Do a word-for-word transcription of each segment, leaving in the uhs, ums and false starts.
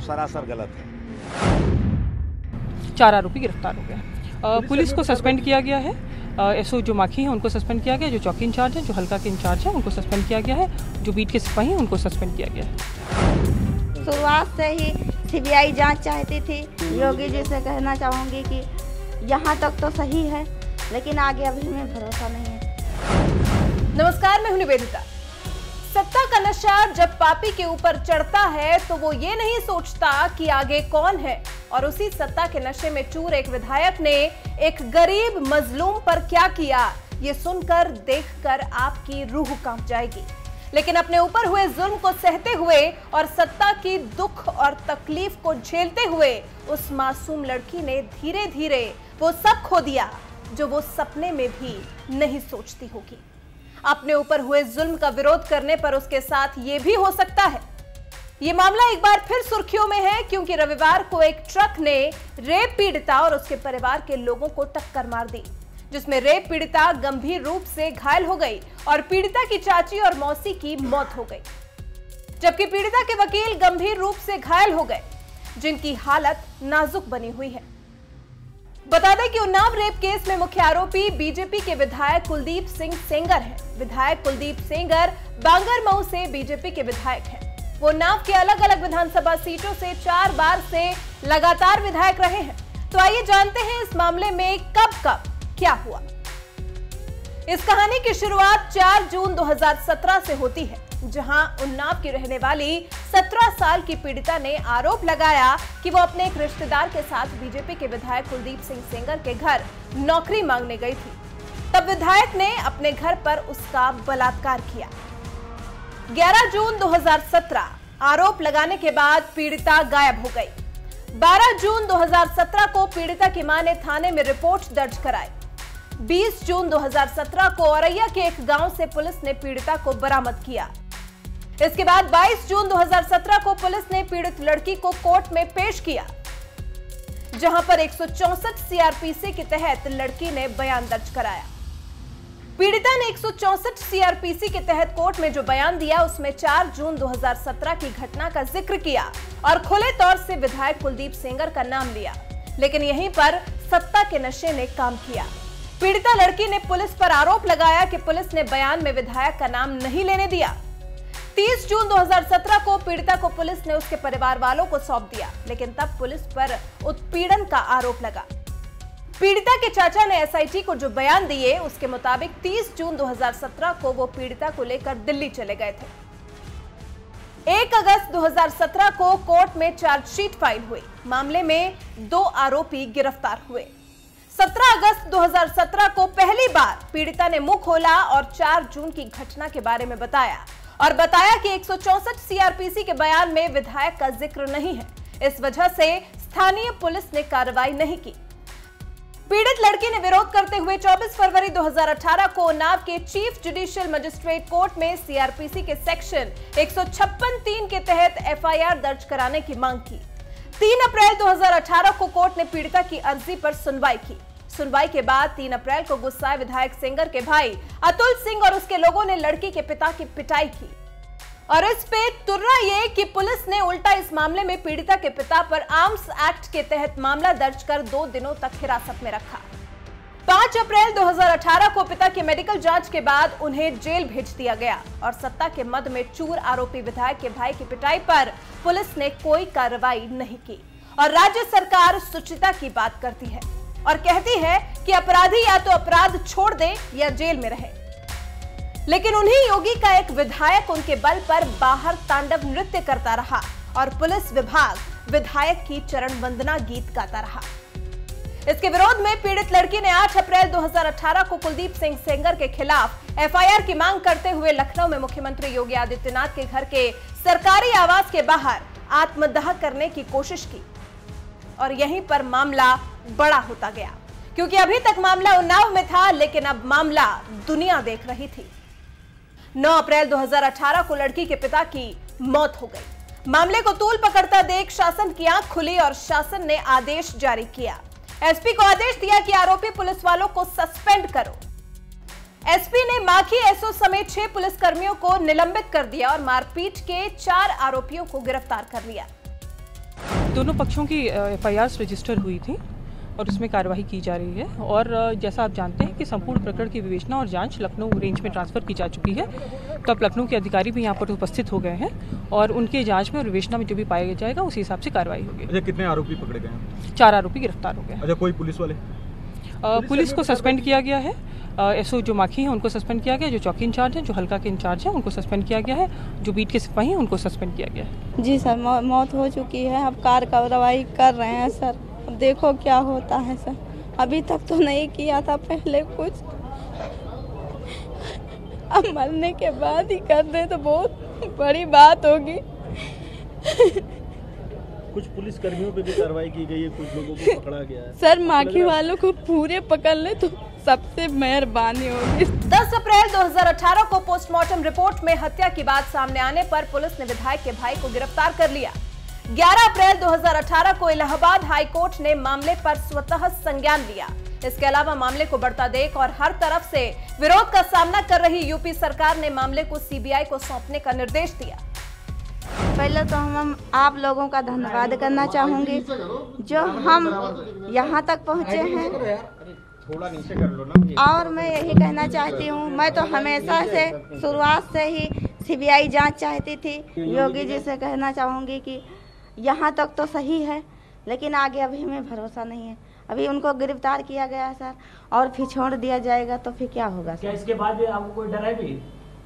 सरासर गलत है। चार आरोपी गिरफ्तार हो गए। पुलिस को सस्पेंड किया गया है। एसओ जो माखी हैं उनको सस्पेंड किया गया है, जो चौकी इंचार्ज हैं, जो हल्का के इंचार्ज हैं उनको सस्पेंड किया गया है, जो बीट के सिपाही हैं उनको सस्पेंड किया गया है। शुरुआत से ही सीबीआई जांच चाहती थी। योगी जी से कहना चाहूँगी कि यहाँ तक तो सही है, लेकिन आगे अभी में भरोसा नहीं है। नमस्कार, मैं हूं निवेदिता। सत्ता का नशा जब पापी के ऊपर चढ़ता है तो वो ये नहीं सोचता कि आगे कौन है, और उसी सत्ता के नशे में चूर एक विधायक ने एक गरीब मजलूम पर क्या किया, ये सुनकर देखकर आपकी रूह कांप जाएगी। लेकिन अपने ऊपर हुए जुल्म को सहते हुए और सत्ता की दुख और तकलीफ को झेलते हुए उस मासूम लड़की ने धीरे धीरे वो सब खो दिया जो वो सपने में भी नहीं सोचती होगी। अपने ऊपर हुए जुल्म का विरोध करने पर उसके साथ ये भी हो सकता है। ये मामला एक बार फिर सुर्खियों में है क्योंकि रविवार को एक ट्रक ने रेप पीड़िता और उसके परिवार के लोगों को टक्कर मार दी, जिसमें रेप पीड़िता गंभीर रूप से घायल हो गई और पीड़िता की चाची और मौसी की मौत हो गई, जबकि पीड़िता के वकील गंभीर रूप से घायल हो गए, जिनकी हालत नाजुक बनी हुई है। बता दें कि उन्नाव रेप केस में मुख्य आरोपी बीजेपी के विधायक कुलदीप सिंह सेंगर हैं। विधायक कुलदीप सेंगर बांगरमऊ से बीजेपी के विधायक हैं। वो उन्नाव के अलग अलग विधानसभा सीटों से चार बार से लगातार विधायक रहे हैं। तो आइए जानते हैं इस मामले में कब कब क्या हुआ। इस कहानी की शुरुआत चार जून दो हज़ार सत्रह से होती है, जहां उन्नाव की रहने वाली सत्रह साल की पीड़िता ने आरोप लगाया कि वो अपने एक रिश्तेदार के साथ बीजेपी के विधायक कुलदीप सिंह सेंगर के घर नौकरी मांगने गई थी। तब विधायक ने अपने घर पर उसका बलात्कार किया। ग्यारह जून दो हज़ार सत्रह आरोप लगाने के बाद पीड़िता गायब हो गई। बारह जून दो हज़ार सत्रह को पीड़िता की मां ने थाने में रिपोर्ट दर्ज कराई। बीस जून दो हज़ार सत्रह को औरैया के एक गांव से पुलिस ने पीड़िता को बरामद किया। इसके बाद बाईस जून दो हज़ार सत्रह को पुलिस ने पीड़ित लड़की को कोर्ट में पेश किया, जहां पर एक सौ चौसठ सीआरपीसी के तहत लड़की ने बयान दर्ज कराया। पीड़िता ने एक सौ चौसठ सीआरपीसी के तहत कोर्ट में जो बयान दिया, उसमें चार जून दो हज़ार सत्रह की घटना का जिक्र किया और खुले तौर से विधायक कुलदीप सेंगर का नाम लिया। लेकिन यहीं पर सत्ता के नशे ने काम किया। पीड़िता लड़की ने पुलिस पर आरोप लगाया कि पुलिस ने बयान में विधायक का नाम नहीं लेने दिया। तीस जून दो हज़ार सत्रह को पीड़िता को पुलिस ने उसके परिवार वालों को सौंप दिया, लेकिन तब पुलिस पर उत्पीड़न का आरोप लगा। पीड़िता के चाचा ने एसआईटी को जो बयान दिए, उसके मुताबिक तीस जून दो हज़ार सत्रह को वो पीड़िता को लेकर दिल्ली चले गए थे। एक अगस्त दो हज़ार सत्रह को कोर्ट में चार्जशीट फाइल हुई। मामले में दो आरोपी गिरफ्तार हुए। सत्रह अगस्त दो हज़ार सत्रह को पहली बार पीड़िता ने मुंह खोला और चार जून की घटना के बारे में बताया और बताया कि एक सौ चौसठ सीआरपीसी के बयान में विधायक का जिक्र नहीं है। इस वजह से स्थानीय पुलिस ने कार्रवाई नहीं की। पीड़ित लड़की ने विरोध करते हुए चौबीस फरवरी दो हज़ार अठारह को उन्नाव के चीफ जुडिशियल मजिस्ट्रेट कोर्ट में सीआरपीसी के सेक्शन एक सौ छप्पन तीन के तहत एफआईआर दर्ज कराने की मांग की। तीन अप्रैल दो हज़ार अठारह को कोर्ट ने पीड़िता की अर्जी पर सुनवाई की। सुनवाई के बाद तीन अप्रैल को गुस्साए विधायक सेंगर के भाई अतुल सिंह और उसके लोगों ने लड़की के पिता की पिटाई की। और इस पे तुर्रा ये कि पुलिस ने उल्टा इस मामले में पीड़िता के पिता पर आर्म्स एक्ट के तहत मामला दर्ज कर दो दिनों तक हिरासत में रखा। पाँच अप्रैल दो हज़ार अठारह को पिता के मेडिकल जांच के बाद उन्हें जेल भेज दिया गया और सत्ता के मद में चूर आरोपी विधायक के भाई की पिटाई पर पुलिस ने कोई कार्रवाई नहीं की। और राज्य सरकार सुचिता की बात करती है और कहती है कि अपराधी या तो अपराध छोड़ दे या जेल में रहे, लेकिन उन्हीं योगी का एक विधायक उनके बल पर बाहर तांडव नृत्य करता रहा और पुलिस विभाग विधायक की चरण वंदना गीत गाता रहा। इसके विरोध में पीड़ित लड़की ने आठ अप्रैल दो हज़ार अठारह को कुलदीप सिंह सेंगर के खिलाफ एफआईआर की मांग करते हुए लखनऊ में मुख्यमंत्री योगी आदित्यनाथ के घर के सरकारी आवास के बाहर आत्मदाह करने की कोशिश की। और यहीं पर मामला बड़ा होता गया, क्योंकि अभी तक मामला उन्नाव में था, लेकिन अब मामला दुनिया देख रही थी। नौ अप्रैल दो हज़ार अठारह को लड़की के पिता की मौत हो गई। मामले को तूल पकड़ता देख शासन की आंख खुली और शासन ने आदेश जारी किया। एसपी को आदेश दिया कि आरोपी पुलिस वालों को सस्पेंड करो। एसपी ने माखी एसओ समेत छह पुलिसकर्मियों को निलंबित कर दिया और मारपीट के चार आरोपियों को गिरफ्तार कर लिया। दोनों पक्षों की एफ आई आर रजिस्टर हुई थी और उसमें कार्यवाही की जा रही है। और जैसा आप जानते हैं कि संपूर्ण प्रकरण की विवेचना और जांच लखनऊ रेंज में ट्रांसफ़र की जा चुकी है। तो अब लखनऊ के अधिकारी भी यहाँ पर उपस्थित हो गए हैं और उनके जांच में और विवेचना में जो भी पाया जाएगा उसी हिसाब से कार्रवाई होगी। अच्छा, कितने आरोपी पकड़े गए हैं? चार आरोपी गिरफ्तार हो गए। अच्छा, कोई पुलिस वाले? आ, पुलिस को सस्पेंड किया गया है। एसओ जो माखी हैं उनको सस्पेंड किया गया, जो चौकी इंचार्ज हैं, जो हल्का के इंचार्ज हैं उनको सस्पेंड किया गया है, जो बीट के सिपाही हैं उनको सस्पेंड किया गया है। जी सर, मौ, मौत हो चुकी है। अब कार्रवाई कर रहे हैं सर, देखो क्या होता है सर। अभी तक तो नहीं किया था पहले कुछ, अब मरने के बाद ही कर दे तो बहुत बड़ी बात होगी। कुछ पुलिस कर्मियों पे भी कार्रवाई की गई है, कुछ लोगों को पकड़ा गया है। सर माखी वालों को पूरे पकड़ ले तो सबसे मेहरबानी होगी। दस अप्रैल दो हज़ार अठारह को पोस्टमार्टम रिपोर्ट में हत्या की बात सामने आने पर पुलिस ने विधायक के भाई को गिरफ्तार कर लिया। ग्यारह अप्रैल दो हज़ार अठारह को इलाहाबाद हाई कोर्ट ने मामले पर स्वतः संज्ञान लिया। इसके अलावा मामले को बढ़ता देख और हर तरफ से विरोध का सामना कर रही यूपी सरकार ने मामले को सी बी आई को सौंपने का निर्देश दिया। पहले तो हम आप लोगों का धन्यवाद करना चाहूँगी जो हम यहाँ तक पहुँचे हैं। थोड़ा नीचे कर लो ना। और मैं यही कहना चाहती हूँ, मैं तो हमेशा से शुरुआत से ही सी बी आई जांच चाहती थी। योगी जी से कहना चाहूँगी कि यहाँ तक तो सही है, लेकिन आगे अभी हमें भरोसा नहीं है। अभी उनको गिरफ्तार किया गया है सर, और फिर छोड़ दिया जाएगा तो फिर क्या होगा सर? क्या इसके बाद भी आपको कोई डर है भी?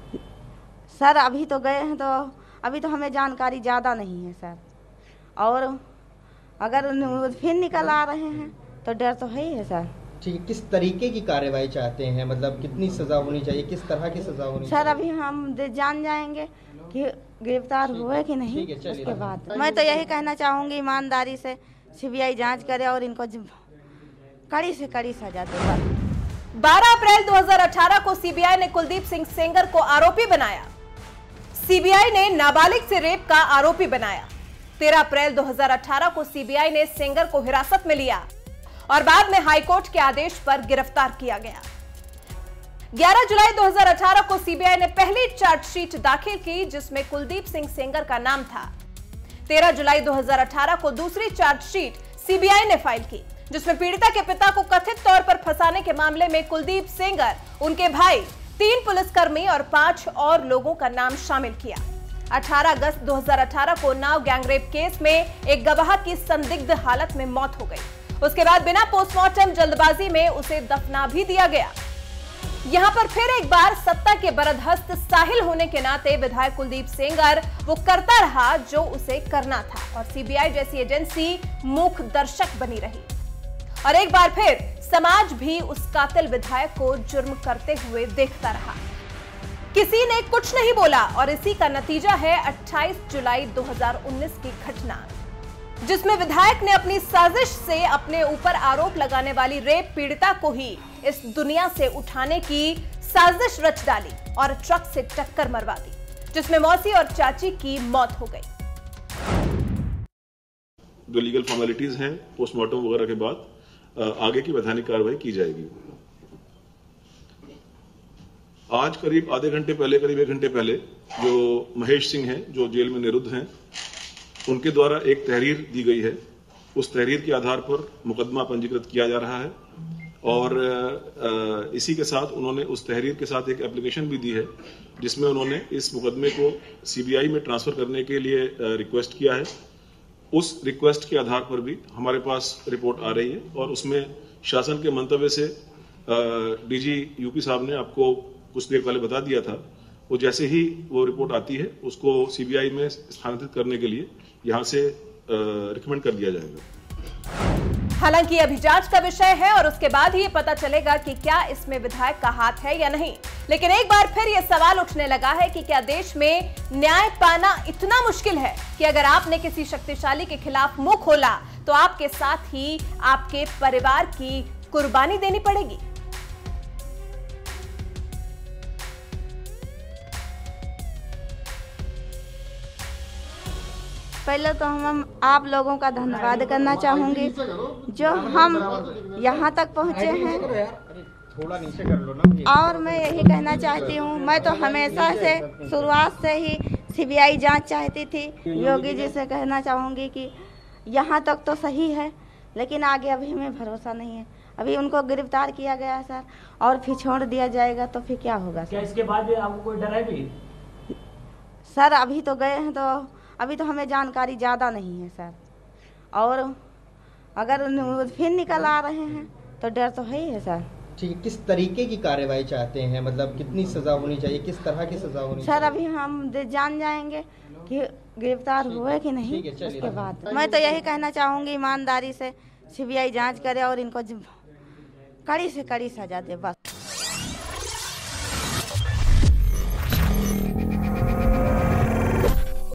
सर अभी तो गए हैं, तो अभी तो हमें जानकारी ज़्यादा नहीं है सर। और अगर फिर निकल आ रहे हैं तो डर तो है ही है सर। ठीक है, किस तरीके की कार्रवाई चाहते हैं? मतलब कितनी सजा होनी चाहिए, किस तरह की सजा होनी सर चाहिए? अभी हम जान जाएंगे कि गिरफ्तार हुए कि नहीं। उसके बाद मैं तो यही कहना चाहूँगी, ईमानदारी से सी बी आई जांच करे और इनको कड़ी से कड़ी सजा दे। बारह अप्रैल दो हज़ार अठारह को सी बी आई ने कुलदीप सिंह सेंगर को आरोपी बनाया। सी बी आई ने नाबालिग से रेप का आरोपी बनाया। तेरह अप्रैल दो हज़ार अठारह को सी बी आई ने सेंगर को हिरासत में लिया और बाद में हाईकोर्ट के आदेश पर गिरफ्तार किया गया। ग्यारह जुलाई दो हज़ार अठारह को सी बी आई ने पहली चार्जशीट दाखिल की जिसमें कुलदीप सिंह सेंगर का नाम था। तेरह जुलाई दो हज़ार अठारह को दूसरी चार्जशीट सी बी आई ने फाइल की जिसमें पीड़िता के पिता को कथित तौर पर फंसाने के मामले में कुलदीप सेंगर, उनके भाई, तीन पुलिसकर्मी और पांच और लोगों का नाम शामिल किया। अठारह अगस्त दो हज़ार अठारह को उन्नाव गैंगरेप केस में एक गवाह की संदिग्ध हालत में मौत हो गई। उसके बाद बिना पोस्टमार्टम जल्दबाजी में उसे दफना भी दिया गया। यहां पर फिर एक बार सत्ता के बरदहस्त साहिल होने के नाते विधायक कुलदीप सेंगर वो करता रहा जो उसे करना था और सी बी आई जैसी एजेंसी मूक दर्शक बनी रही। और एक बार फिर समाज भी उस कातिल विधायक को जुर्म करते हुए देखता रहा। किसी ने कुछ नहीं बोला और इसी का नतीजा है अट्ठाईस जुलाई दो हज़ार उन्नीस की घटना, जिसमें विधायक ने अपनी साजिश से अपने ऊपर आरोप लगाने वाली रेप पीड़िता को ही इस दुनिया से उठाने की साजिश रच डाली और ट्रक से टक्कर मरवा दी, जिसमें मौसी और चाची की मौत हो गई। जो लीगल फॉर्मेलिटीज हैं पोस्टमार्टम वगैरह के बाद आगे की वैधानिक कार्रवाई की जाएगी। आज करीब आधे घंटे पहले, करीब एक घंटे पहले, जो महेश सिंह हैं जो जेल में निरुद्ध हैं, उनके द्वारा एक तहरीर दी गई है। उस तहरीर के आधार पर मुकदमा पंजीकृत किया जा रहा है और इसी के साथ उन्होंने उस तहरीर के साथ एक एप्लीकेशन भी दी है जिसमें उन्होंने इस मुकदमे को सी बी आई में ट्रांसफर करने के लिए रिक्वेस्ट किया है। उस रिक्वेस्ट के आधार पर भी हमारे पास रिपोर्ट आ रही है और उसमें शासन के मंतव्य से डी जी यूपी साहब ने आपको कुछ देर पहले बता दिया था। वो जैसे ही वो रिपोर्ट आती है उसको सी बी आई में स्थानांतरित करने के लिए यहाँ से रिकमेंड कर दिया जाएगा। हालांकि अभी जांच का विषय है और उसके बाद ही ये पता चलेगा कि क्या इसमें विधायक का हाथ है या नहीं। लेकिन एक बार फिर ये सवाल उठने लगा है कि क्या देश में न्याय पाना इतना मुश्किल है कि अगर आपने किसी शक्तिशाली के खिलाफ मुंह खोला तो आपके साथ ही आपके परिवार की कुर्बानी देनी पड़ेगी। पहले तो हम आप लोगों का धन्यवाद करना चाहूँगी जो हम यहाँ तक पहुँचे हैं। थोड़ा नीचे कर लो ना। और मैं यही कहना चाहती हूँ, मैं तो हमेशा से शुरुआत से ही सी बी आई जांच चाहती थी। योगी जी से कहना चाहूँगी कि यहाँ तक तो सही है, लेकिन आगे अभी हमें भरोसा नहीं है। अभी उनको गिरफ्तार किया गया है सर, और फिर छोड़ दिया जाएगा तो फिर क्या होगा सर? क्या इसके बाद आपको कोई डर है भी? सर अभी तो गए हैं, तो अभी तो हमें जानकारी ज़्यादा नहीं है सर, और अगर फिर निकल आ रहे हैं तो डर तो है ही है सर। ठीक है, किस तरीके की कार्रवाई चाहते हैं, मतलब कितनी सजा होनी चाहिए, किस तरह की सजा होनी सर चाहिए? अभी हम जान जाएंगे कि गिरफ्तार हुए कि नहीं, ठीक है, उसके बाद मैं तो यही कहना चाहूँगी ईमानदारी से सीबीआई जांच करे और इनको कड़ी से कड़ी सजा दे बस।